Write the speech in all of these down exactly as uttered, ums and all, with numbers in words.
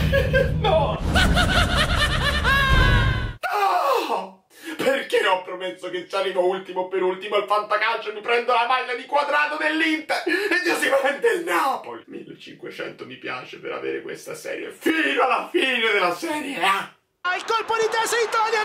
No! No! Perché ho promesso che ci arrivo ultimo per ultimo al fantacalcio e mi prendo la maglia di quadrato dell'Inter e Dio si prende il Napoli? millecinquecento mi piace per avere questa serie fino alla fine della Serie A. Ah, il colpo di testa in Italia,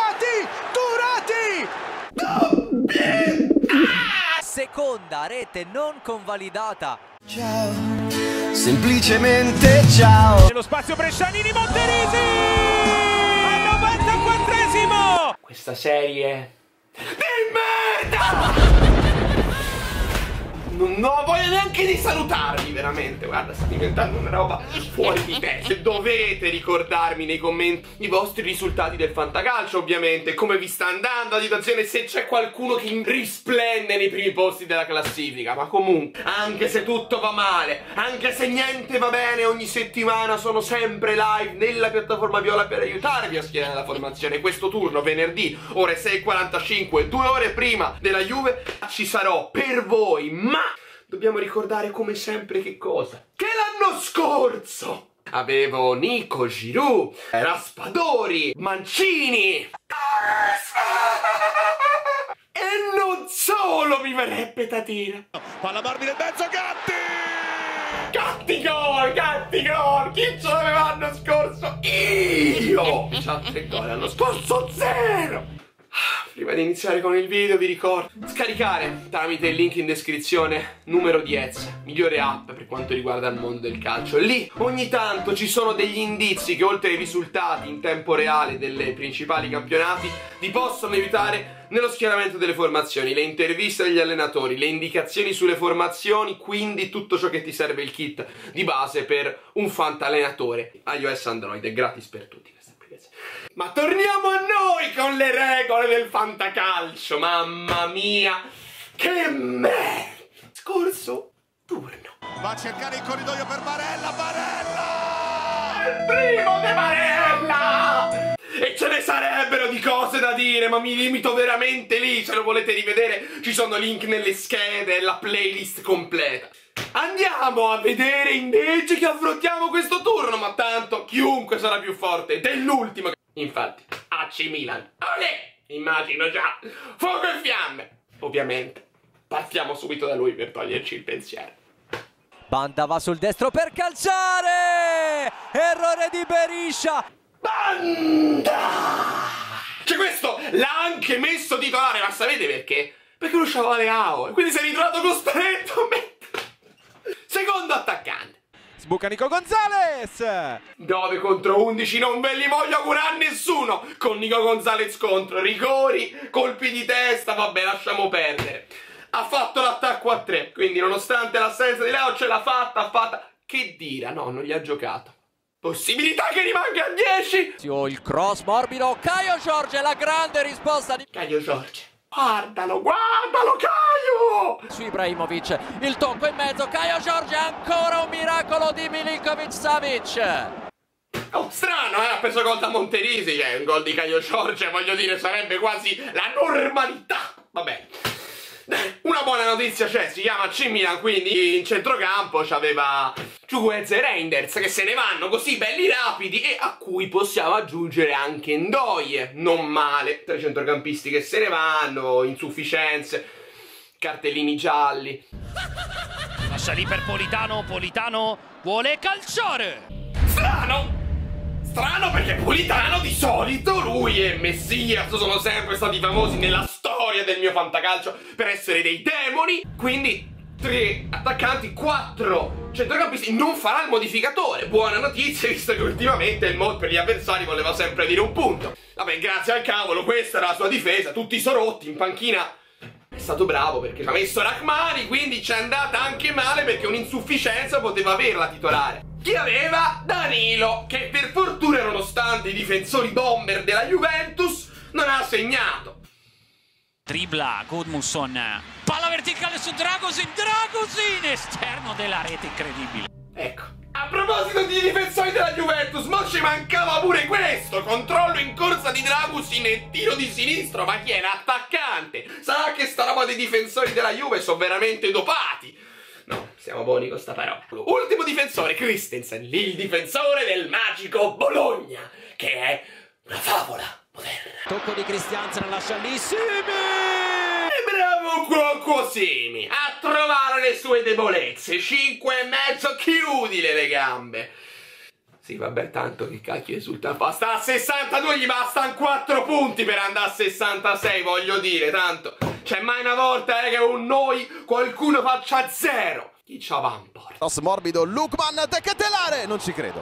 Turati! Turati! Ah! Seconda rete non convalidata. Ciao, semplicemente ciao. Nello spazio Brescianini, Monterisi! Al novantaquattresimo! Questa serie di merda! Non, non voglio neanche di salutarvi, veramente. Guarda, sta diventando una roba fuori di testa. Dovete ricordarmi nei commenti i vostri risultati del fantacalcio, ovviamente. Come vi sta andando la situazione, se c'è qualcuno che risplende nei primi posti della classifica. Ma comunque, anche se tutto va male, anche se niente va bene, ogni settimana sono sempre live nella piattaforma viola per aiutarvi a schierare la formazione. Questo turno, venerdì, ore sei e quarantacinque, due ore prima della Juve, ci sarò per voi. Ma dobbiamo ricordare come sempre che cosa? Che l'anno scorso avevo Nico, Giroud, Raspadori, Mancini e non solo mi verrebbe da dire. Palla Barbi nel mezzo, Gatti! Gatti gol, Gatti gol! Chi ce l'aveva l'anno scorso? Io! Sette gol l'anno scorso, zero! Prima di iniziare con il video vi ricordo scaricare tramite il link in descrizione numero dieci, migliore app per quanto riguarda il mondo del calcio. Lì ogni tanto ci sono degli indizi che oltre ai risultati in tempo reale delle principali campionati vi possono aiutare nello schieramento delle formazioni, le interviste degli allenatori, le indicazioni sulle formazioni, quindi tutto ciò che ti serve il kit di base per un fantallenatore iOS Android, è gratis per tutti. Ma torniamo a noi con le regole del fantacalcio. Mamma mia, che merda! Scorso turno. Va a cercare il corridoio per Barella, Barella! Il primo di Barella! E ce ne sarebbero di cose da dire, ma mi limito veramente lì. Se lo volete rivedere ci sono link nelle schede e la playlist completa. Andiamo a vedere invece che affrontiamo questo turno, ma tanto chiunque sarà più forte dell'ultimo. Infatti, A C Milan. Olè! Immagino già. Fuoco e fiamme. Ovviamente, partiamo subito da lui per toglierci il pensiero. Banda va sul destro per calciare! Errore di Beriscia! Banda! Cioè questo l'ha anche messo titolare, ma sapete perché? Perché lo c'aveva Leao, e quindi si è ritrovato costretto a mettere... Secondo attaccante. Sbuca Nico Gonzalez! nove contro undici, non ve li voglio augurare a nessuno! Con Nico Gonzalez contro, rigori, colpi di testa, vabbè, lasciamo perdere. Ha fatto l'attacco a tre, quindi nonostante l'assenza di Leo ce l'ha fatta, ha fatta... Che dire, no, non gli ha giocato. Possibilità che rimanga a dieci! Il cross morbido, Caio Giorge, la grande risposta di Caio Giorge. Guardalo, guardalo, Caio! su Ibrahimovic, il tocco in mezzo, Caio Giorge, ancora un miracolo di Milinkovic-Savic. Oh, strano, eh? Ha preso gol da Monterisi, che è un gol di Caio Giorge, voglio dire, sarebbe quasi la normalità. Vabbè. Una buona notizia c'è, si chiama A C Milan, quindi in centrocampo c'aveva Chukwueze e Reinders che se ne vanno così belli rapidi e a cui possiamo aggiungere anche Ndoye, non male, tre centrocampisti che se ne vanno, insufficienze, cartellini gialli. Lascia lì per Politano, Politano vuole calciare! Strano! Strano perché Politano di solito, lui e Messias sono sempre stati famosi nella storia del mio fantacalcio per essere dei demoni, quindi tre attaccanti, quattro centrocampisti, non farà il modificatore. Buona notizia, visto che ultimamente il mod per gli avversari voleva sempre dire un punto. Vabbè, grazie al cavolo, questa era la sua difesa, tutti sono rotti, in panchina è stato bravo perché ci ha messo Rachmani, quindi ci è andata anche male perché un'insufficienza poteva averla titolare. Chi aveva? Danilo, che per fortuna nonostante i difensori bomber della Juventus non ha segnato. Tribla Gudmundsson, palla verticale su Dragusin, Dragusin, esterno della rete, incredibile. Ecco, a proposito di difensori della Juventus, ma ci mancava pure questo, controllo in corsa di Dragusin e tiro di sinistro, ma chi è l'attaccante? Sarà che sta roba dei difensori della Juve sono veramente dopati? No, Siamo buoni con sta parola. Ultimo difensore, Christensen, il difensore del magico Bologna, che è una favola moderna. Tocco di Christiansen, lascia lì Simi! E bravo Cuoco Simi a trovare le sue debolezze. Cinque e mezzo, chiudile le gambe. Sì, vabbè, tanto che cacchio esulta fa. Sta a sessantadue, gli bastano quattro punti per andare a sessantasei, voglio dire, tanto. C'è mai una volta eh, che un noi qualcuno faccia zero. Chi c'ha Vamport? Cross morbido, Lukman, De Ketelare, non ci credo.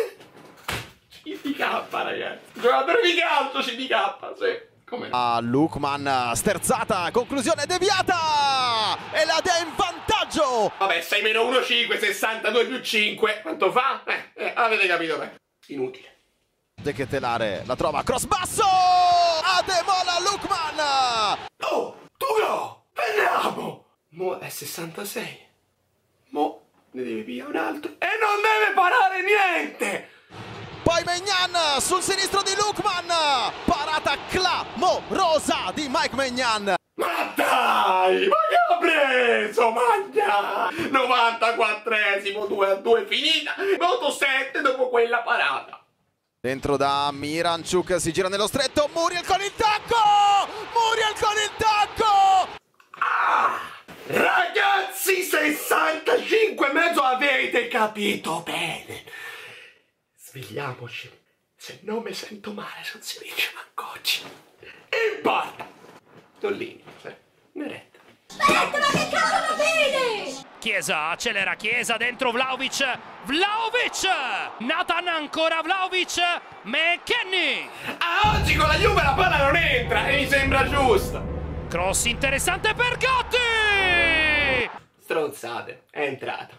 C D K, ragazzi. Giocatore di calcio, C D K, sì. Come no? Ah, Lukman, sterzata, conclusione deviata! E la dà in vantaggio! Vabbè, sei meno uno, cinque, sessantadue più cinque. Quanto fa? Eh, eh, avete capito beh. Inutile. De Ketelare la trova, cross basso! Ademola Lukman! Oh, tu no! Andiamo! Mo è sessantasei. Mo ne deve pigliare un altro. E non deve parare niente! Poi Maignan sul sinistro di Lukman, parata clamorosa di Mike Maignan. Ma dai, ma che ha preso, magna! novantaquattresimo, due a due finita, voto sette dopo quella parata. Dentro da Miranchuk, si gira nello stretto, Muriel con il tacco! Muriel con il tacco! Ah, ragazzi, sessantacinque e mezzo, avete capito bene. Svegliamoci, se non mi sento male, non si dice manco oggi. In porta! Tollini, sì, Neretta. Neretta, ma che cavolo vede? Chiesa, accelera Chiesa, dentro Vlahovic, Vlahovic! Nathan ancora Vlahovic, McKennie! Ah, oggi con la Juve la palla non entra e mi sembra giusto. Cross interessante per Gatti! Stronzate, è entrata.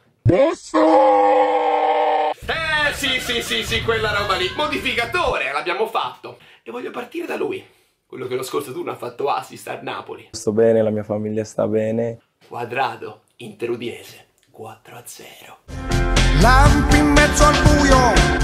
Eh sì sì sì sì, quella roba lì. Modificatore, l'abbiamo fatto. E voglio partire da lui. Quello che lo scorso turno ha fatto assist al Napoli. Sto bene, la mia famiglia sta bene. Quadrado, Inter Udinese, quattro a zero. Lampi in mezzo al buio.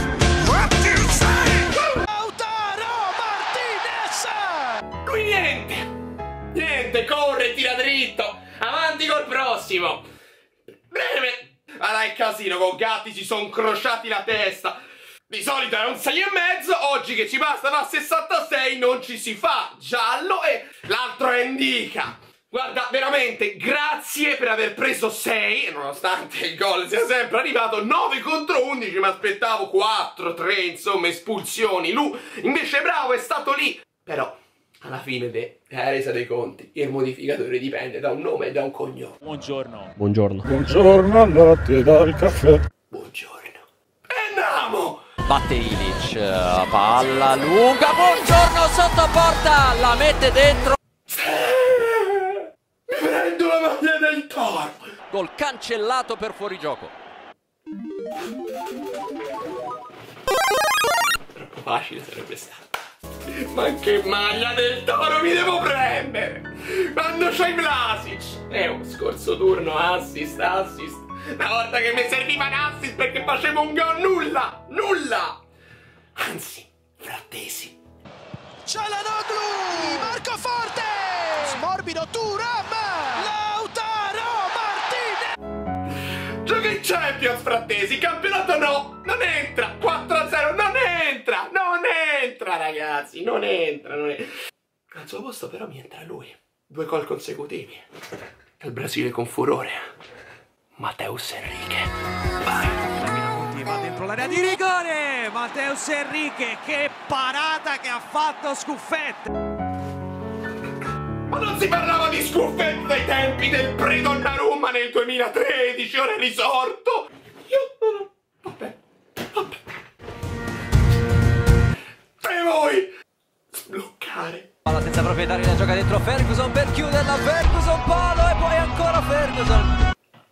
Lautaro Martinez! Lui niente. Niente, corre, tira dritto. Avanti col prossimo. Breve. Ma dai, casino, con Gatti si sono crociati la testa. Di solito era un sei e mezzo, oggi che ci basta da sessantasei non ci si fa. Giallo e l'altro è indica. Guarda, veramente, grazie per aver preso sei, nonostante il gol sia sempre arrivato, nove contro undici, mi aspettavo quattro, tre, insomma, espulsioni. Lui, invece, bravo, è stato lì. Però, alla fine della resa dei conti, il modificatore dipende da un nome e da un cognome. Buongiorno. Buongiorno. Buongiorno al latte dal caffè. Buongiorno. E andiamo! Batte Ilic, palla lunga, buongiorno sotto porta, la mette dentro. Mi prendo la maglia del Toro. Gol cancellato per fuorigioco. Troppo facile sarebbe stato. Ma che maglia del Toro mi devo prendere? Quando c'hai Vlasic. Eh, un scorso turno, assist, assist. Una volta che mi serviva un assist perché facevo un gol, nulla, nulla. Anzi, Frattesi. Çalhanoğlu, Marco Forte, morbido Thuram, Lautaro Martinez. Gioca in Champions, Frattesi, campionato no, non entra, quattro a zero, non entra, non entra ragazzi, non entra, non entra. Al suo posto però mi entra lui, due gol consecutivi, dal Brasile con furore, Mateus Henrique, vai. Va dentro l'area di rigore, Mateus Henrique, che parata che ha fatto Scuffetta. Ma non si parlava di Scuffetta ai tempi del pre-Donnarumma nel duemilatredici, ora è risorto. Io non ho... Vabbè, vabbè. E voi? Sbloccare. Palla senza proprietari, la gioca dentro Ferguson per chiuderla, Ferguson palo e poi ancora Ferguson.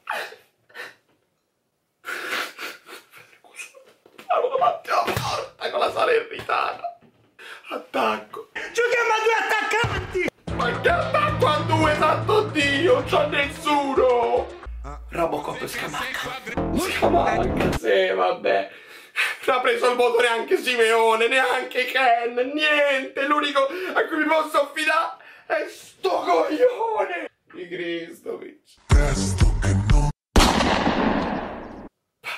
Con la Salernitana. Attacco. Giochiamo a due attaccanti! Ma che attacco a due, santo Dio? Non c'è nessuno. Robocop Scamacca. Scamacca, sì, vabbè. Non ha preso il voto neanche Simeone, neanche Ken, niente. L'unico a cui mi posso affidare è sto coglione di Kristovic.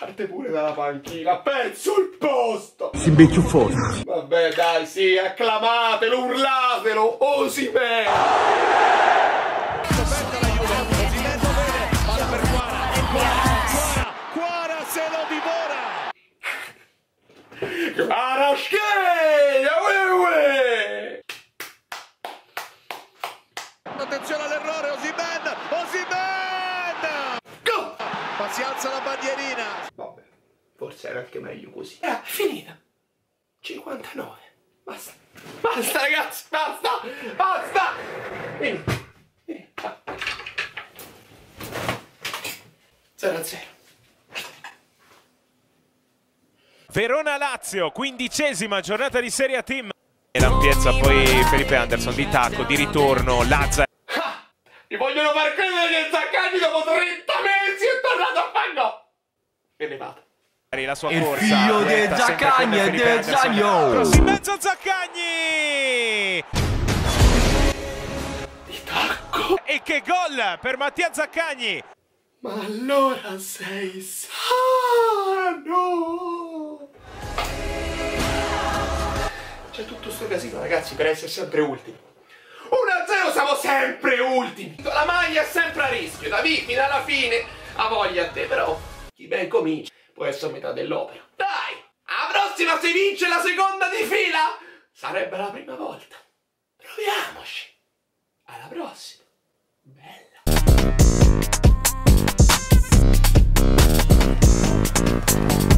Parte pure dalla panchina, pezzo il posto! Si becciuffone. Vabbè dai, sì, acclamatelo, urlatelo, Osimhen! Sofferta la Juve, Osimhen lo vede, palla per Quara, Quara, Quara se lo divora! Kvaratskhelia, uè uè! Attenzione all'errore, Osimhen, Osimhen! Go! Ma si alza la bandierina! Vabbè, forse era anche meglio così. Era finita. cinquantanove. Basta. Basta ragazzi, basta! Basta! Vieni. Vieni. zero a zero. Verona-Lazio, quindicesima giornata di Serie A Team. E l'ampiezza poi Felipe Anderson di tacco, di ritorno, Lazza. Ah, mi vogliono far credere che Zaccagni dopo trenta mesi è tornato a fango! E ne vado. La sua Il corsa, figlio di diretta, sempre Zaccagni con e Felipe di Anderson. Zagno. Cross in mezzo, Zaccagni! Di tacco! E che gol per Mattia Zaccagni! Ma allora sei sano! C'è tutto sto casino ragazzi per essere sempre ultimi. uno a zero siamo sempre ultimi! La maglia è sempre a rischio, da lì fino alla fine ha voglia a te, però chi ben comincia può essere a metà dell'opera. Dai! La prossima si vince la seconda di fila! Sarebbe la prima volta. Proviamoci! Alla prossima! Bella!